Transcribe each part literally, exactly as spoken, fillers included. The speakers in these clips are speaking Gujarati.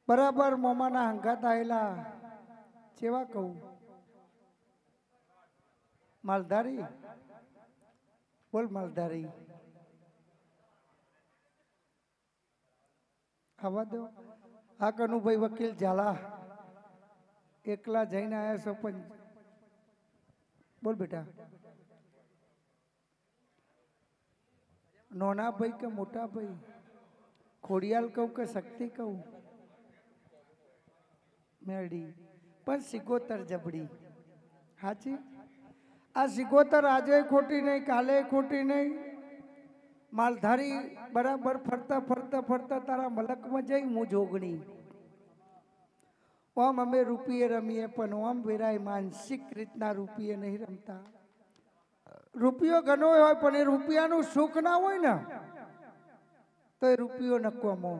બરાબર મોમાના હંગાત આયેલા કેવા કહું માલધારી બોલ માલધારી આવા દો આ કનુભાઈ વકીલ ઝાલા એકલા જઈને આયા છો પણ બોલ બેટા નોના ભાઈ કે મોટા ભાઈ ખોડિયાલ કહું કે શક્તિ કહું મેડી પણ સિકોતર જબડી હાચી આ સિકોતર આજે ખોટી નહીં કાલે ખોટી નહીં માલધારી બરાબર ફરતા ફરતા ફરતા તારા મલકમાં જઈ હું જોગણી ઓમ અમે રૂપિયે રમીએ પણ ઓમ વેરાય માનસિક રીતના રૂપિયે નહીં રમતા રૂપિયો ઘણો હોય પણ એ રૂપિયાનું સુખ ના હોય ને તો એ રૂપિયો નકોમો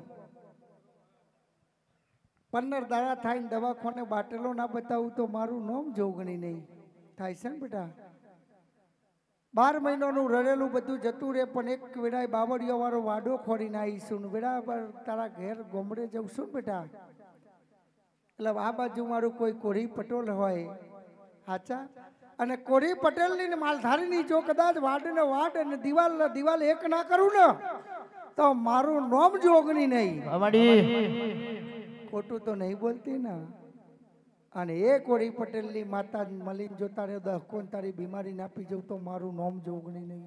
પંદર દાડા થાય દવાખાને બાટલો ના બતાવું તો મારું નામ જોગણી નહીં થાય છે ને બેટા બાર મહિનાનું રડેલું બધું જતું રહે પણ એક વેળાએ બાવળીઓ વાળો વાડો ખોરીને આવીશું ને બરાબર તારા ઘેર ગોમડે જવશું ને બેટા એટલે આ બાજુ મારું કોઈ કોરી પટોલ હોય હાચા અને કોરી પટેલની ને માલધારીની જો કદાચ વાડ ને વાડ અને દિવાલ ને દિવાલ એક ના કરું ને તો મારું નામ જોગણી નહીં ખોટું તો નહીં બોલતી ને અને એ કોરી પટેલની માતા મળીને જો તારે દહકોન તારી બીમારી નાપી જવું તો મારું નામ જોગણી નહીં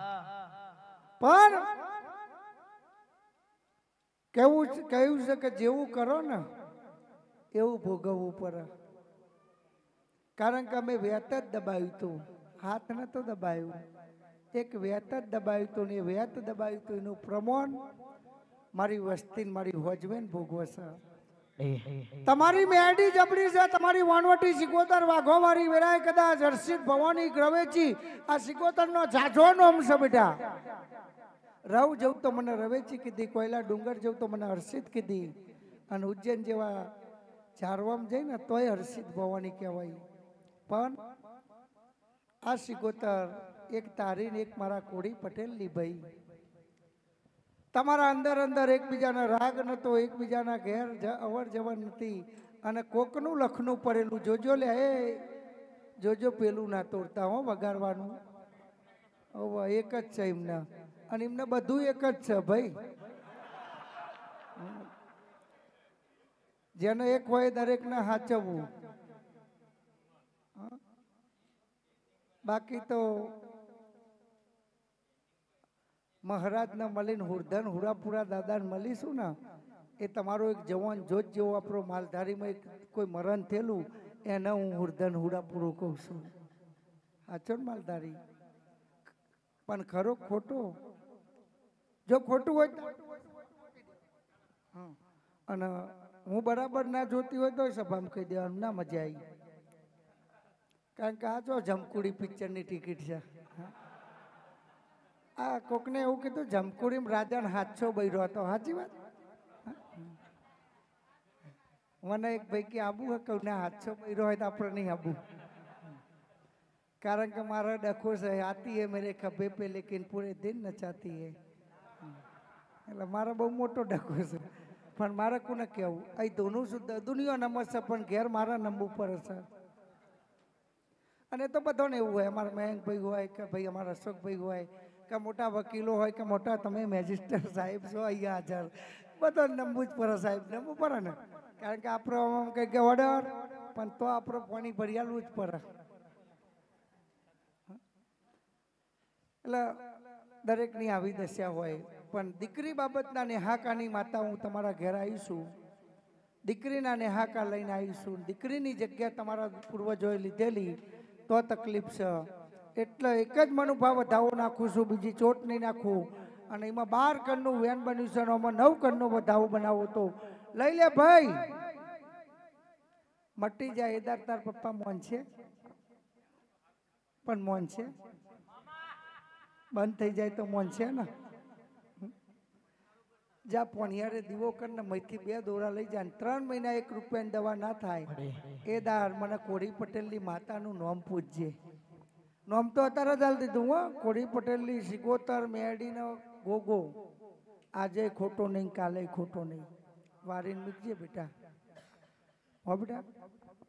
પણ કેવું કહ્યું છે કે જેવું કરો ને એવું ભોગવવું પડે કારણ કે અમે વેત જ દબાવ્યું હતું હાથ નતો દબાવ્યું એક વેત જ દબાવ્યું હતું ને વેત દબાવ્યું હતું એનું પ્રમાણ મારી વસ્તી મારી હોજવેન ભોગવશે તમારી મેડી જબડી છે તમારી વાનવટી સિકોતર વાઘોવાળી વેરાય કદાચ હર્ષિત ભવાની ગ્રવેચી આ સિકોતર નો જાજો નોમ છે બેટા રવ જવું તો મને રવેચી કીધી કોયલા ડુંગર જવું તો મને હર્ષિત કીધી અને ઉજ્જૈન જેવા ચારવામ જઈને તોય હર્ષિત ભવાની કહેવાય પણ આ સિકોતર એક તારી ને એક મારા કોડી પટેલ ની ભાઈ તમારા અંદર અંદર એકબીજાના રાગ નતો એકબીજાના ઘેર અવર જવર નથી અને કોકનું લખનું પડેલું જોજો લે એ જોજો પેલું ના તોડતા હો વગાડવાનું હવે એક જ છે એમને અને એમને બધું એક જ છે ભાઈ જેને એક હોય દરેકને સાચવવું બાકી તો મહારાજને મળીને હુરધન હુરાપુરા દાદાને મળીશું ને એ તમારો એક જવાન જોત જેવો આપણો માલધારીમાં એક કોઈ મરણ થયેલું એને હું હુરધન હુરાપુરો કહું છું સાચો ને માલધારી પણ ખરો ખોટો જો ખોટું હોય અને હું બરાબર ના જોતી હોય તો સભામાં કહી દેવાનું ના મજા આવી કારણ કે આ જો જમકુડી પિક્ચરની ટિકિટ છે આ કોકને એવું કીધું જમકુડીમાં રાજાને હાથસો બૈરો હતો સાચી વાત મને એક ભાઈ કે આબુ હે કહું ના હાથસો બૈરો હોય તો આપણે નહીં આબુ કારણ કે મારા ડખો છે આતી હે મેરે ખભે પે લેકિન પૂરે દિન નચાતી હે એટલે મારો બહુ મોટો ડખો છે પણ મારે કોને કહેવું અહીં ધોનું શુદ્ધ દુનિયા નમશે પણ ઘેર મારા નંબર ઉપર હશે અને તો બધાને એવું હોય અમારા મયંકભાઈ હોય કે ભાઈ અમારા અશોકભાઈ હોય કે મોટા વકીલો હોય કે મોટા તમે મેજિસ્ટર સાહેબ છો અહીંયા હાજર બધો નંબુ જ પડે સાહેબ નંબુ પડે ને કારણ કે આપણો આમ કંઈક કે ઓર્ડર પણ તો આપણો પાણી ભરિયાલું જ પડે એટલે દરેકની આવી દશા હોય પણ દીકરી બાબતના નેહાકાની માતા હું તમારા ઘેર આવીશું દીકરીના નેહાકા લઈને આવીશું દીકરીની જગ્યા તમારા પૂર્વજોએ લીધેલી તો તકલીફ છે એટલે એક જ મનોભાવ વધાવો નાખું છું બીજી ચોટ નહીં નાખું અને એમાં બાર કણનું વેન બન્યું છે એમાં નવ કણનો વધાવો બનાવો તો લઈ લે ભાઈ મટી જાય એદાર તાર પપ્પા મોન છે પણ મોન છે બંધ થઈ જાય તો મોન છે ને જા પોણિયારે દીવો કરીને મહીથી બે દોરા લઈ જાય ત્રણ મહિના એક રૂપિયાની દવા ના થાય એ દાર મને કોડી પટેલની માતાનું નામ પૂછજે નામ તો અત્યારે જ હાલ દીધું હો કોડી પટેલની સિકોતર મેડીનો ગોગો આજે ખોટો નહીં કાલે ખોટો નહીં વારીને મૂકજે બેટા હો બેટા